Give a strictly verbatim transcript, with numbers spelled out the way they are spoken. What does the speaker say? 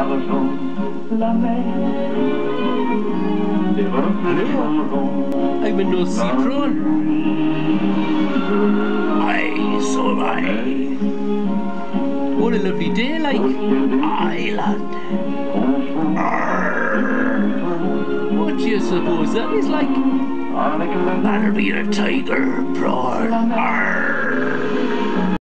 I'm in no sea prawn. Aye, so am I. What a lovely day, like. Aye, lad. Arrgh. What do you suppose that is like? That'll be a tiger prawn. Arrgh.